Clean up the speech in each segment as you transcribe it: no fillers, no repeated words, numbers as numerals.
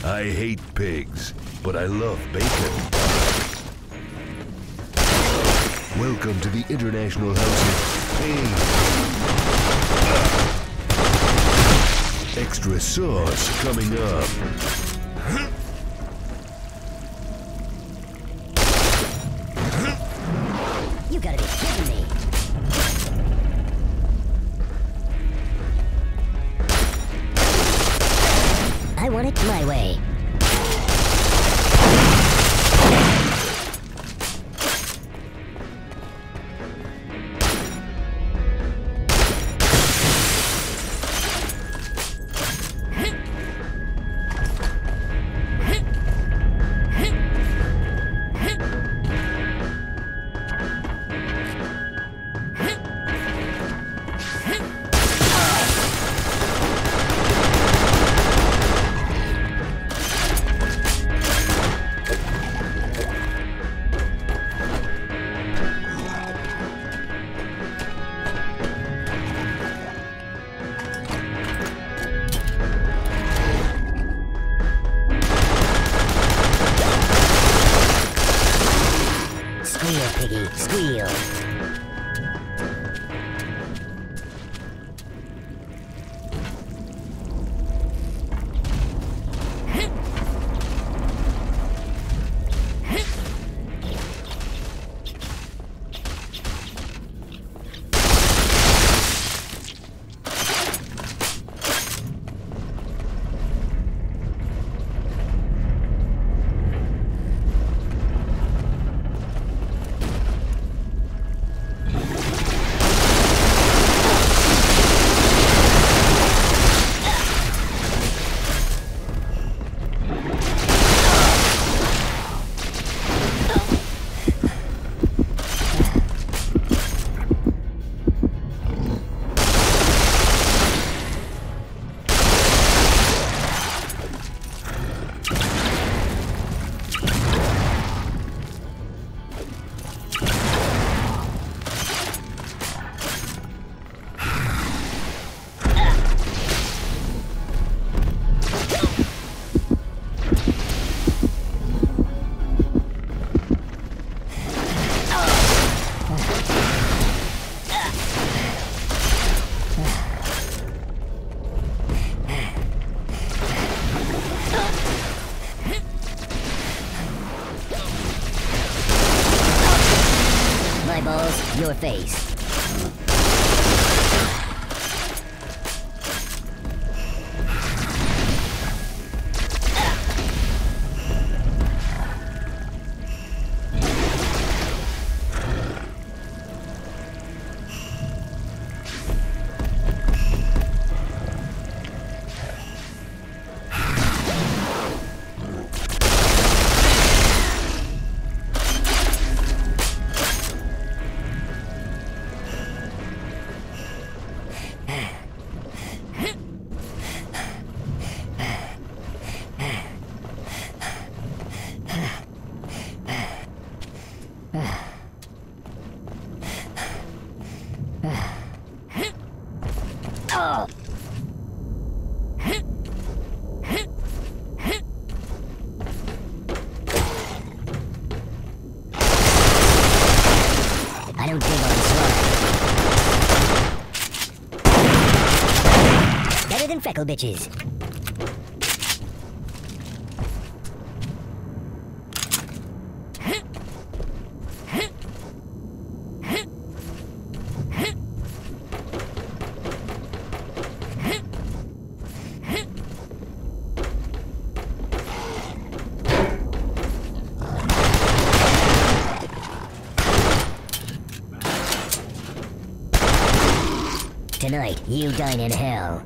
I hate pigs, but I love bacon. Welcome to the International House of Pain. Extra sauce coming up. You gotta be kidding me. I want it my way. Squeal, piggy, squeal. Balls, your face. Oh. I don't dig on slow. Better than freckle bitches. Tonight, you dine in hell.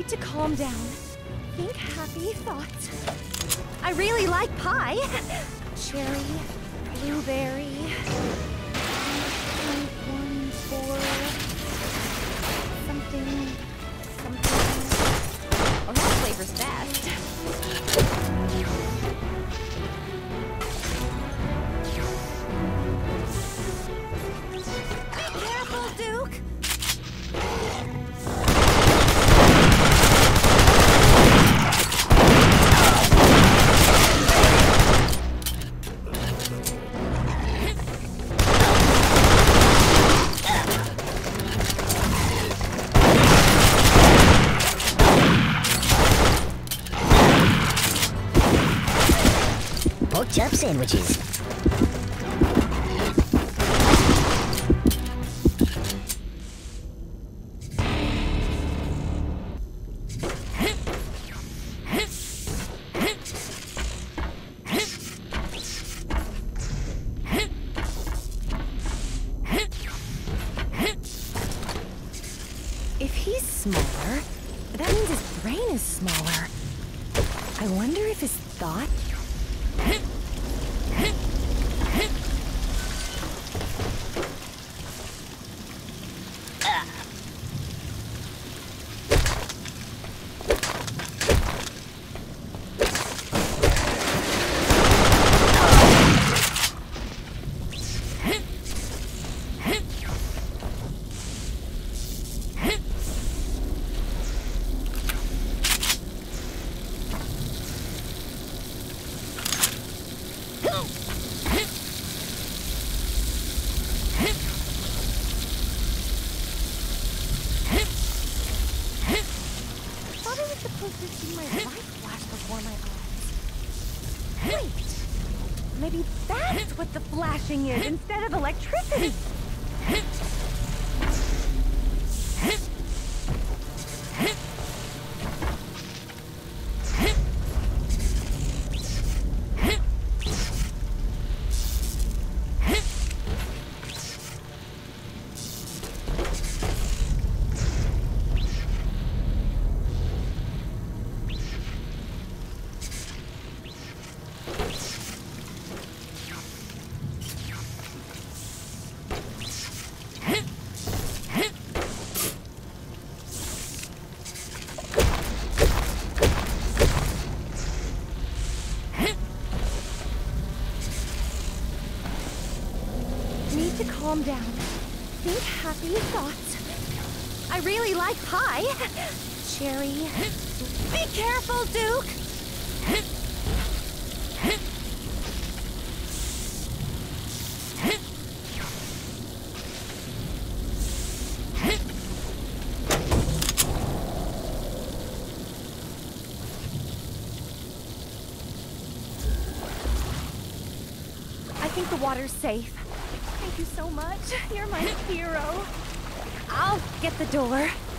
need to calm down. Think happy thoughts. I really like pie. Cherry, blueberry, 1-4, something. Oh, that flavor's best. Be careful, Duke. Pork chop sandwiches. If he's smaller, that means his brain is smaller. I wonder if his thought... supposed to see my light flash before my eyes. Wait! Maybe that's what the flashing is instead of electricity! Calm down. Think happy thoughts. I really like pie. Cherry. Be careful, Duke! I think the water's safe. Thank you so much. You're my hero. I'll get the door.